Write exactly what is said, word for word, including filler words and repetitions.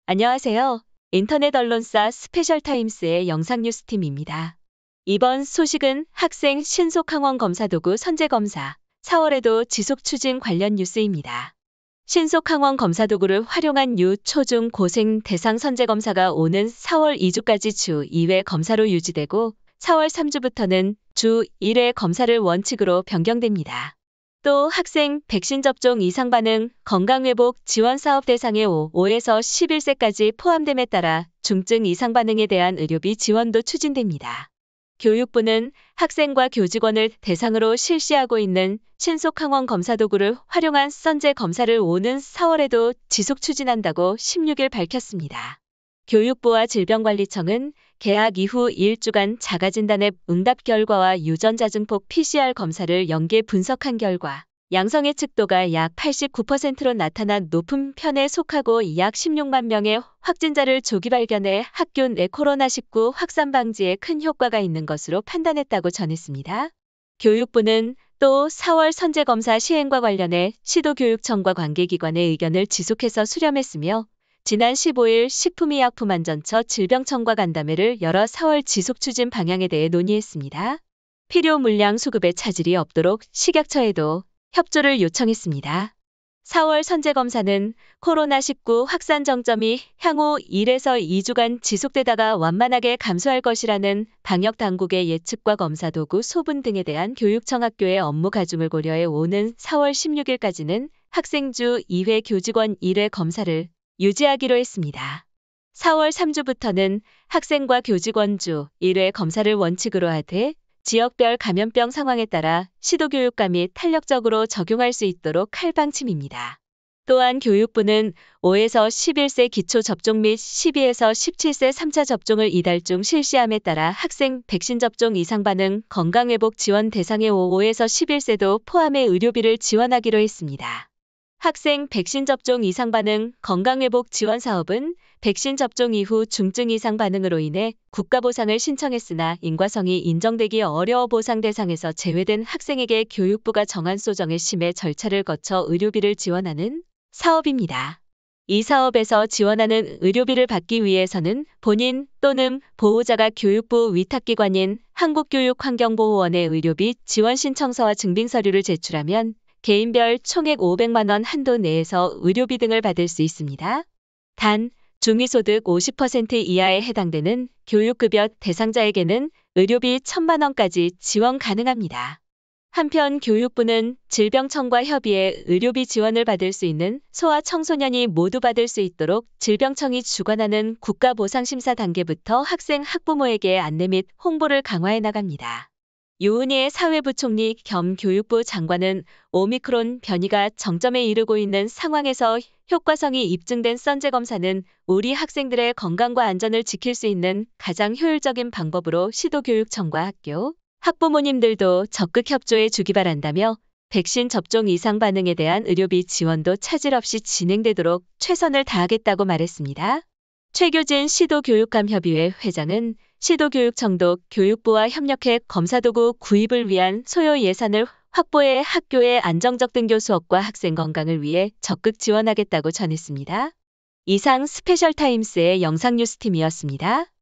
안녕하세요. 인터넷 언론사 스페셜타임스의 영상뉴스팀입니다. 이번 소식은 학생 신속항원 검사도구 선제검사, 사월에도 지속 추진 관련 뉴스입니다. 신속항원 검사도구를 활용한 유, 초, 중, 고생 대상 선제검사가 오는 사월 이 주까지 주 이 회 검사로 유지되고 사월 삼 주부터는 주 일 회 검사를 원칙으로 변경됩니다. 또 학생 백신 접종 이상 반응 건강회복 지원 사업 대상에 오 에서 십일 세까지 포함됨에 따라 중증 이상 반응에 대한 의료비 지원도 추진됩니다. 교육부는 학생과 교직원을 대상으로 실시하고 있는 신속항원 검사도구를 활용한 선제 검사를 오는 사월에도 지속 추진한다고 십육 일 밝혔습니다. 교육부와 질병관리청은 개학 이후 일 주간 자가진단앱 응답 결과와 유전자증폭 피씨알 검사를 연계 분석한 결과 양성 예측도가 약 팔십구 퍼센트로 나타나 높은 편에 속하고 약 십육만 명의 확진자를 조기 발견해 학교 내 코로나 십구 확산 방지에 큰 효과가 있는 것으로 판단했다고 전했습니다. 교육부는 또 사월 선제검사 시행과 관련해 시도교육청과 관계기관의 의견을 지속해서 수렴했으며 지난 십오 일 식품의약품안전처 질병청과 간담회를 열어 사월 지속 추진 방향에 대해 논의했습니다. 필요 물량 수급에 차질이 없도록 식약처에도 협조를 요청했습니다. 사월 선제검사는 코로나 십구 확산 정점이 향후 일에서 이 주간 지속되다가 완만하게 감소할 것이라는 방역당국의 예측과 검사도구 소분 등에 대한 교육청 학교의 업무 가중을 고려해 오는 사월 십육 일까지는 학생 주 이 회 교직원 일 회 검사를 유지하기로 했습니다. 사월 삼 주부터는 학생과 교직원 주 일 회 검사를 원칙으로 하되 지역별 감염병 상황에 따라 시도교육감 및 탄력적으로 적용할 수 있도록 할 방침입니다. 또한 교육부는 오에서 십일 세 기초접종 및 십이에서 십칠 세 삼 차 접종을 이달 중 실시함에 따라 학생 백신 접종 이상 반응 건강회복 지원 대상의 오에서 십일 세도 포함해 의료비를 지원하기로 했습니다. 학생 백신 접종 이상 반응 건강회복 지원 사업은 백신 접종 이후 중증 이상 반응으로 인해 국가보상을 신청했으나 인과성이 인정되기 어려워 보상 대상에서 제외된 학생에게 교육부가 정한 소정의 심의 절차를 거쳐 의료비를 지원하는 사업입니다. 이 사업에서 지원하는 의료비를 받기 위해서는 본인 또는 보호자가 교육부 위탁기관인 한국교육환경보호원에 의료비 지원 신청서와 증빙서류를 제출하면 개인별 총액 오백만 원 한도 내에서 의료비 등을 받을 수 있습니다. 단, 중위소득 오십 퍼센트 이하에 해당되는 교육급여 대상자에게는 의료비 천만 원까지 지원 가능합니다. 한편 교육부는 질병청과 협의해 의료비 지원을 받을 수 있는 소아 청소년이 모두 받을 수 있도록 질병청이 주관하는 국가보상심사 단계부터 학생 학부모에게 안내 및 홍보를 강화해 나갑니다. 유은혜 사회부총리 겸 교육부 장관은 오미크론 변이가 정점에 이르고 있는 상황에서 효과성이 입증된 선제검사는 우리 학생들의 건강과 안전을 지킬 수 있는 가장 효율적인 방법으로 시도교육청과 학교, 학부모님들도 적극 협조해 주기 바란다며 백신 접종 이상 반응에 대한 의료비 지원도 차질 없이 진행되도록 최선을 다하겠다고 말했습니다. 최교진 시도교육감협의회 회장은 시도교육청도 교육부와 협력해 검사도구 구입을 위한 소요 예산을 확보해 학교의 안정적 등교 수업과 학생 건강을 위해 적극 지원하겠다고 전했습니다. 이상 스페셜타임스의 영상뉴스팀이었습니다.